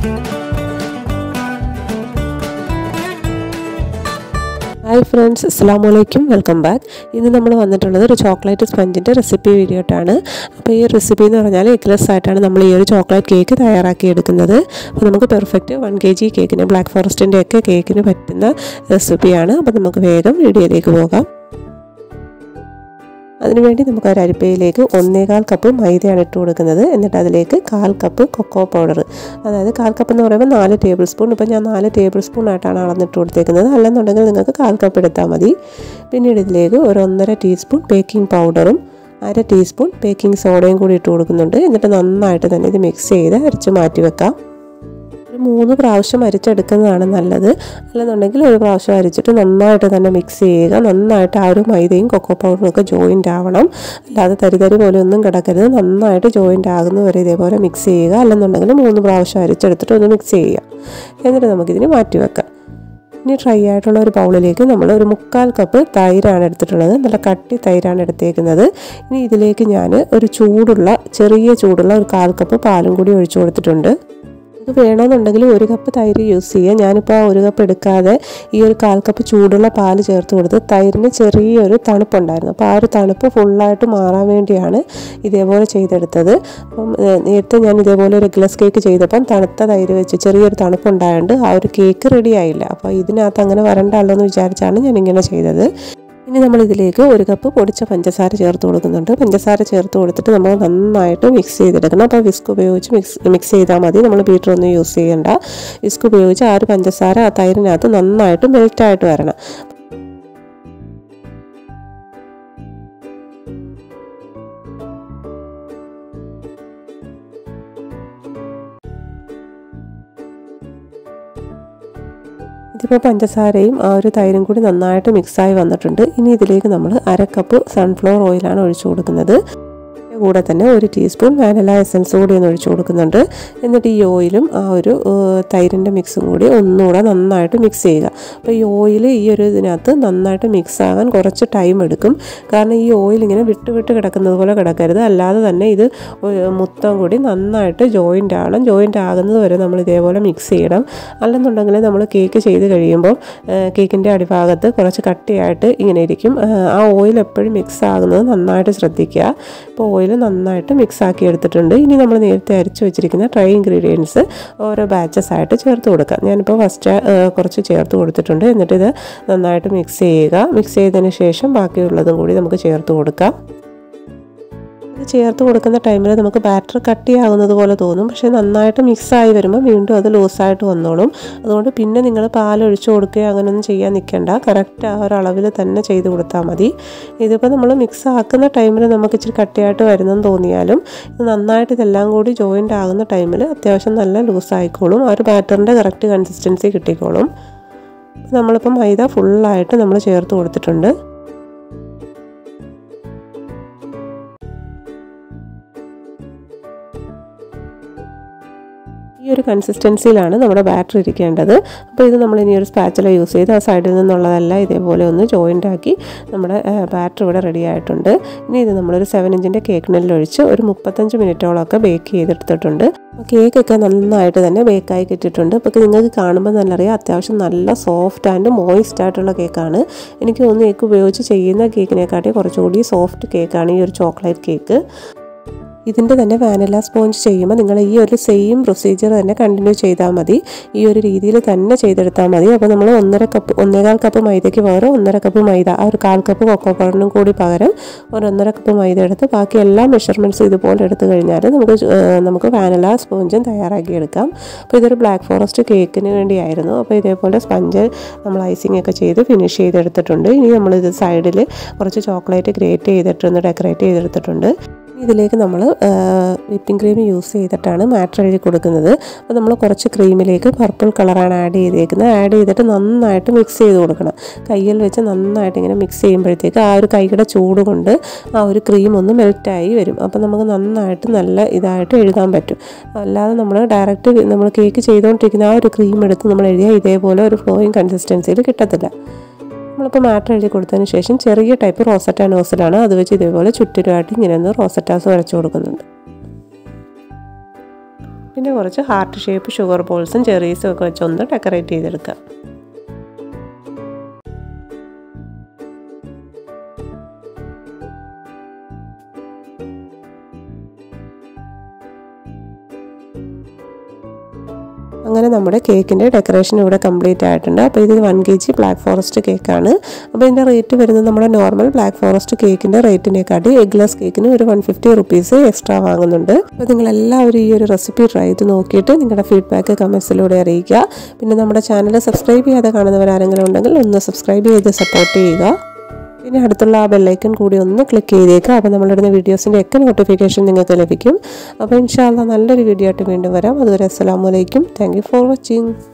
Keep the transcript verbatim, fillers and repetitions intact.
Hi friends, assalamu alaikum, welcome back. ഇന്ന് നമ്മൾ വന്നിട്ടുള്ളത് ഒരു ചോക്ലേറ്റ് സ്പഞ്ചിന്റെ റെസിപ്പി വീഡിയോ ആയിട്ടാണ്. അപ്പോൾ ഈ റെസിപ്പി എന്ന് പറഞ്ഞാൽ എഗ്ലെസ് ആയിട്ടാണ് നമ്മൾ ഈ ഒരു ചോക്ലേറ്റ് കേക്ക് തയ്യാറാക്കി എടുക്കുന്നത്. അപ്പോൾ നമുക്ക് പെർഫെക്റ്റ് വൺ കെ ജി കേക്കിന് ബ്ലാക്ക് ഫോറസ്റ്റിന്റെ ഒക്കെ കേക്കിന് പറ്റുന്ന റെസിപ്പിയാണ്. അപ്പോൾ നമുക്ക് വേഗം വീഡിയോയിലേക്ക് പോകാം. അതിനുവേണ്ടി നമുക്ക് ഒരു അരിപ്പയിലേക്ക് ഒന്നേകാൽ കപ്പ് മൈദയാണ് ഇട്ട് കൊടുക്കുന്നത്. എന്നിട്ട് അതിലേക്ക് കാൽ കപ്പ് കൊക്കോ പൗഡർ, അതായത് കാൽ കപ്പ് എന്ന് പറയുമ്പോൾ നാല് ടേബിൾ സ്പൂൺ. ഇപ്പോൾ ഞാൻ നാല് ടേബിൾ സ്പൂൺ ആയിട്ടാണ് അളന്നിട്ട് കൊടുത്തേക്കുന്നത്. അല്ലെന്നുണ്ടെങ്കിൽ നിങ്ങൾക്ക് കാൽ കപ്പ് എടുത്താൽ മതി. പിന്നീട് ഇതിലേക്ക് ഒരു ഒന്നര ടീസ്പൂൺ ബേക്കിംഗ് പൗഡറും അര ടീസ്പൂൺ ബേക്കിംഗ് സോഡയും കൂടി ഇട്ട് കൊടുക്കുന്നുണ്ട്. എന്നിട്ട് നന്നായിട്ട് തന്നെ ഇത് മിക്സ് ചെയ്ത് അരച്ച് മാറ്റി വെക്കാം. ഒരു മൂന്ന് പ്രാവശ്യം അരിച്ചെടുക്കുന്നതാണ് നല്ലത്. അല്ലെന്നുണ്ടെങ്കിൽ ഒരു പ്രാവശ്യം അരിച്ചിട്ട് നന്നായിട്ട് തന്നെ മിക്സ് ചെയ്യുക. നന്നായിട്ട് ആ ഒരു മൈദയും കൊക്കോ പൗഡറും ഒക്കെ ജോയിൻ്റ് ആവണം. അല്ലാതെ തരി തരി പോലെ ഒന്നും കിടക്കരുത്. നന്നായിട്ട് ജോയിൻ്റ് ആകുന്നവരെ ഇതേപോലെ മിക്സ് ചെയ്യുക. അല്ലെന്നുണ്ടെങ്കിൽ മൂന്ന് പ്രാവശ്യം അരിച്ചെടുത്തിട്ട് ഒന്ന് മിക്സ് ചെയ്യുക. എന്നിട്ട് നമുക്കിതിന് മാറ്റി വെക്കാം. ഇനി ഡ്രൈ ആയിട്ടുള്ള ഒരു ബൗളിലേക്ക് നമ്മൾ ഒരു മുക്കാൽ കപ്പ് തൈരാണ് എടുത്തിട്ടുള്ളത്. നല്ല കട്ടി തൈരാണ് എടുത്തേക്കുന്നത്. ഇനി ഇതിലേക്ക് ഞാൻ ഒരു ചൂടുള്ള ചെറിയ ചൂടുള്ള ഒരു കാൽ കപ്പ് പാലും കൂടി ഒഴിച്ചു കൊടുത്തിട്ടുണ്ട്. ഇത് വേണമെന്നുണ്ടെങ്കിൽ ഒരു കപ്പ് തൈര് യൂസ് ചെയ്യുക. ഞാനിപ്പോൾ ആ ഒരു കപ്പ് എടുക്കാതെ ഈ ഒരു കാൽ കപ്പ് ചൂടുള്ള പാല് ചേർത്ത് കൊടുത്ത് തൈരിന് ചെറിയൊരു തണുപ്പുണ്ടായിരുന്നു. അപ്പോൾ ആ ഒരു തണുപ്പ് ഫുള്ളായിട്ട് മാറാൻ വേണ്ടിയാണ് ഇതേപോലെ ചെയ്തെടുത്തത്. അപ്പം നേരത്തെ ഞാൻ ഇതേപോലെ ഒരു എഗ്ലെസ് കേക്ക് ചെയ്തപ്പം തണുത്ത തൈര് വെച്ച് ചെറിയൊരു തണുപ്പുണ്ടായതുകൊണ്ട് ആ ഒരു കേക്ക് റെഡി ആയില്ല. അപ്പോൾ ഇതിനകത്ത് അങ്ങനെ വരണ്ടല്ലോ എന്ന് വിചാരിച്ചാണ് ഞാനിങ്ങനെ ചെയ്തത്. ഇനി നമ്മൾ ഇതിലേക്ക് ഒരു കപ്പ് പൊടിച്ച പഞ്ചസാര ചേർത്ത് കൊടുക്കുന്നുണ്ട്. പഞ്ചസാര ചേർത്ത് കൊടുത്തിട്ട് നമ്മൾ നന്നായിട്ട് മിക്സ് ചെയ്തെടുക്കണം. അപ്പോൾ വിസ്ക് ഉപയോഗിച്ച് മിക്സ് മിക്സ് ചെയ്താൽ മതി. നമ്മൾ ബീറ്ററൊന്നും യൂസ് ചെയ്യേണ്ട. വിസ്ക് ഉപയോഗിച്ച് ആ ഒരു പഞ്ചസാര ആ തൈരിനകത്ത് നന്നായിട്ട് മെൽറ്റായിട്ട് വരണം. ഇതിപ്പോൾ പഞ്ചസാരയും ആ ഒരു തൈരും കൂടി നന്നായിട്ട് മിക്സായി വന്നിട്ടുണ്ട്. ഇനി ഇതിലേക്ക് നമ്മൾ അര കപ്പ് സൺഫ്ലവർ ഓയിലാണ് ഒഴിച്ചു കൊടുക്കുന്നത്. കൂടെ തന്നെ ഒരു ടീസ്പൂൺ വാനില എസൻസ് കൂടി ഒന്ന് ഒഴിച്ചു കൊടുക്കുന്നുണ്ട്. എന്നിട്ട് ഈ ഓയിലും ആ ഒരു തൈരിൻ്റെ മിക്സും കൂടി ഒന്നുകൂടെ നന്നായിട്ട് മിക്സ് ചെയ്യുക. അപ്പോൾ ഈ ഓയിൽ ഈ ഒരു ഇതിനകത്ത് നന്നായിട്ട് മിക്സ് ആകാൻ കുറച്ച് ടൈം എടുക്കും. കാരണം ഈ ഓയിൽ ഇങ്ങനെ വിട്ട് വിട്ട് കിടക്കുന്നത് പോലെ കിടക്കരുത്. അല്ലാതെ തന്നെ ഇത് മൊത്തം കൂടി നന്നായിട്ട് ജോയിൻ്റ് ആകണം. ജോയിൻ്റ് ആകുന്നത് വരെ നമ്മൾ ഇതേപോലെ മിക്സ് ചെയ്യണം. അല്ലെന്നുണ്ടെങ്കിൽ നമ്മൾ കേക്ക് ചെയ്ത് കഴിയുമ്പോൾ കേക്കിൻ്റെ അടിഭാഗത്ത് കുറച്ച് കട്ടിയായിട്ട് ഇങ്ങനെ ഇരിക്കും. ആ ഓയിൽ എപ്പോഴും മിക്സ് ആകുന്നത് നന്നായിട്ട് ശ്രദ്ധിക്കുക. ഇപ്പോൾ ഓയിൽ നന്നായിട്ട് മിക്സ് ആക്കി എടുത്തിട്ടുണ്ട്. ഇനി നമ്മൾ നേരത്തെ അരിച്ചു വെച്ചിരിക്കുന്ന ഡ്രൈ ഇൻഗ്രീഡിയൻസ് ഓരോ ബാച്ചസ് ആയിട്ട് ചേർത്ത് കൊടുക്കാം. ഞാനിപ്പോൾ ഫസ്റ്റ് കുറച്ച് ചേർത്ത് കൊടുത്തിട്ടുണ്ട്. എന്നിട്ട് ഇത് നന്നായിട്ട് മിക്സ് ചെയ്യുക. മിക്സ് ചെയ്തതിന് ശേഷം ബാക്കിയുള്ളതും കൂടി നമുക്ക് ചേർത്ത് കൊടുക്കാം. ഇത് ചേർത്ത് കൊടുക്കുന്ന ടൈമിൽ നമുക്ക് ബാറ്റർ കട്ടിയാകുന്നത് പോലെ തോന്നും. പക്ഷേ നന്നായിട്ട് മിക്സായി വരുമ്പോൾ വീണ്ടും അത് ലൂസായിട്ട് വന്നോളും. അതുകൊണ്ട് പിന്നെ നിങ്ങൾ പാലൊഴിച്ച് കൊടുക്കുകയോ അങ്ങനെയൊന്നും ചെയ്യാൻ നിൽക്കേണ്ട. കറക്റ്റ് ആ ഒരു അളവിൽ തന്നെ ചെയ്ത് കൊടുത്താൽ മതി. ഇതിപ്പോൾ നമ്മൾ മിക്സ് ആക്കുന്ന ടൈമിൽ നമുക്ക് ഇച്ചിരി കട്ടിയായിട്ട് വരുന്നെന്ന് തോന്നിയാലും ഇത് നന്നായിട്ട് ഇതെല്ലാം കൂടി ജോയിൻ്റ് ആകുന്ന ടൈമിൽ അത്യാവശ്യം നല്ല ലൂസായിക്കോളും. ആ ഒരു ബാറ്ററിൻ്റെ കറക്റ്റ് കൺസിസ്റ്റൻസി കിട്ടിക്കോളും. നമ്മളിപ്പോൾ മൈദ ഫുള്ളായിട്ട് നമ്മൾ ചേർത്ത് കൊടുത്തിട്ടുണ്ട്. ഈ ഒരു കൺസിസ്റ്റൻസിയിലാണ് നമ്മുടെ ബാറ്റർ ഇരിക്കേണ്ടത്. അപ്പോൾ ഇത് നമ്മൾ ഇനി ഒരു സ്പാച്ചുല യൂസ് ചെയ്ത് ആ സൈഡിൽ നിന്നുള്ളതെല്ലാം ഇതേപോലെ ഒന്ന് ജോയിൻ്റ് ആക്കി നമ്മുടെ ബാറ്റർ ഇവിടെ റെഡി ആയിട്ടുണ്ട്. ഇനി ഇത് നമ്മളൊരു സെവൻ ഇഞ്ചിൻ്റെ കേക്ക് ടിന്നിലൊഴിച്ച് ഒരു മുപ്പത്തഞ്ച് മിനിറ്റോളമൊക്കെ ബേക്ക് ചെയ്തെടുത്തിട്ടുണ്ട്. അപ്പോൾ കേക്കൊക്കെ നന്നായിട്ട് തന്നെ ബേക്കായി കിട്ടിയിട്ടുണ്ട്. അപ്പോൾ നിങ്ങൾക്ക് കാണുമ്പോൾ തന്നെ അറിയാം അത്യാവശ്യം നല്ല സോഫ്റ്റ് ആൻഡ് മോയിസ്റ്റ് ആയിട്ടുള്ള കേക്കാണ്. എനിക്ക് തോന്നുന്നു കേക്ക് ഉപയോഗിച്ച് ചെയ്യുന്ന കേക്കിനെക്കാട്ടി കുറച്ചുകൂടി സോഫ്റ്റ് കേക്കാണ് ഈ ഒരു ചോക്ലേറ്റ് കേക്ക്. ഇതിൻ്റെ തന്നെ വാനില സ്പോഞ്ച് ചെയ്യുമ്പോൾ നിങ്ങൾ ഈ ഒരു സെയിം പ്രൊസീജിയർ തന്നെ കണ്ടിന്യൂ ചെയ്താൽ മതി. ഈ ഒരു രീതിയിൽ തന്നെ ചെയ്തെടുത്താൽ മതി. അപ്പോൾ നമ്മൾ ഒന്നര കപ്പ് ഒന്നേകാൽ കപ്പ് മൈദയ്ക്ക് പകരം ഒന്നര കപ്പ് മൈദ, ആ ഒരു കാൽ കപ്പ് കൊക്കോ പൗഡറിനും കൂടി പകരം ഒരു ഒന്നര കപ്പ് മൈദ എടുത്ത് ബാക്കി എല്ലാ മെഷർമെൻറ്റ്സും ഇതുപോലെ എടുത്തു കഴിഞ്ഞാൽ നമുക്ക് നമുക്ക് വാനില സ്പോഞ്ചും തയ്യാറാക്കിയെടുക്കാം. അപ്പോൾ ഇതൊരു ബ്ലാക്ക് ഫോറസ്റ്റ് കേക്കിന് വേണ്ടിയായിരുന്നു. അപ്പോൾ ഇതേപോലെ സ്പഞ്ച് നമ്മൾ ഐസിങ് ഒക്കെ ചെയ്ത് ഫിനിഷ് ചെയ്തെടുത്തിട്ടുണ്ട്. ഇനി നമ്മളിത് സൈഡിൽ കുറച്ച് ചോക്ലേറ്റ് ഗ്രേറ്റ് ചെയ്തിട്ടൊന്ന് ഡെക്കറേറ്റ് ചെയ്തെടുത്തിട്ടുണ്ട്. ഇതിലേക്ക് നമ്മൾ വിപ്പിംഗ് ക്രീം യൂസ് ചെയ്തിട്ടാണ് മാറ്റർ എഴുതി കൊടുക്കുന്നത്. അപ്പോൾ നമ്മൾ കുറച്ച് ക്രീമിലേക്ക് പർപ്പിൾ കളറാണ് ആഡ് ചെയ്തേക്കുന്നത്. ആഡ് ചെയ്തിട്ട് നന്നായിട്ട് മിക്സ് ചെയ്ത് കൊടുക്കണം. കയ്യിൽ വെച്ച് നന്നായിട്ട് ഇങ്ങനെ മിക്സ് ചെയ്യുമ്പോഴത്തേക്ക് ആ ഒരു കൈയുടെ ചൂട് കൊണ്ട് ആ ഒരു ക്രീം ഒന്ന് മെൽറ്റായി വരും. അപ്പോൾ നമുക്ക് നന്നായിട്ട് നല്ല ഇതായിട്ട് എഴുതാൻ പറ്റും. അല്ലാതെ നമ്മൾ ഡയറക്റ്റ് നമ്മൾ കേക്ക് ചെയ്തുകൊണ്ടിരിക്കുന്ന ആ ഒരു ക്രീം എടുത്ത് നമ്മൾ എഴുതിയാൽ ഇതേപോലെ ഒരു ഫ്ലോയിങ് കൺസിസ്റ്റൻസിയിൽ കിട്ടത്തില്ല. നമ്മളിപ്പോൾ മാറ്റർ എഴുതി കൊടുത്തതിന് ശേഷം ചെറിയ ടൈപ്പ് റോസറ്റ നോസിലാണ്. അത് വെച്ച് ഇതേപോലെ ചുറ്റിലുമായിട്ട് ഇങ്ങനെ ഒന്ന് റോസറ്റാസ് വരച്ചു കൊടുക്കുന്നുണ്ട്. പിന്നെ കുറച്ച് ഹാർട്ട് ഷേപ്പ് ഷുഗർ ബോൾസും ചെറീസും ഒക്കെ വെച്ചൊന്ന് ഡെക്കറേറ്റ് ചെയ്തെടുക്കാം. അങ്ങനെ നമ്മുടെ കേക്കിൻ്റെ ഡെക്കറേഷൻ ഇവിടെ കംപ്ലീറ്റ് ആയിട്ടുണ്ട്. അപ്പോൾ ഇത് one K G black forest കേക്കാണ്. അപ്പോൾ ഇതിൻ്റെ റേറ്റ് വരുന്നത് നമ്മുടെ നോർമൽ ബ്ലാക്ക് ഫോറസ്റ്റ് കേക്കിൻ്റെ റേറ്റിനെക്കാട്ടി എഗ്ലെസ് കേക്കിന് ഒരു വൺ ഫിഫ്റ്റി റുപ്പീസ് എക്സ്ട്രാ വാങ്ങുന്നുണ്ട്. അപ്പോൾ നിങ്ങളെല്ലാവരും ഈ ഒരു റെസിപ്പി ട്രൈ ചെയ്ത് നോക്കിയിട്ട് നിങ്ങളുടെ ഫീഡ്ബാക്ക് കമൻസിലൂടെ അറിയിക്കുക. പിന്നെ നമ്മുടെ ചാനൽ സബ്സ്ക്രൈബ് ചെയ്യാതെ കാണുന്നവരാരെങ്കിലും ഉണ്ടെങ്കിൽ ഒന്ന് സബ്സ്ക്രൈബ് ചെയ്ത് സപ്പോർട്ട് ചെയ്യുക. പിന്നെ അടുത്തുള്ള ആ ബെല്ലൈക്കൺ കൂടി ഒന്ന് ക്ലിക്ക് ചെയ്തേക്കുക. അപ്പോൾ നമ്മളിടുന്ന വീഡിയോസിൻ്റെ ഒക്കെ നോട്ടിഫിക്കേഷൻ നിങ്ങൾക്ക് ലഭിക്കും. അപ്പോൾ ഇൻഷാ അല്ലാഹ് നല്ലൊരു വീഡിയോ ആയിട്ട് വീണ്ടും വരാം. അതുവരെ അസ്സലാമു അലൈക്കും. Thank you for watching.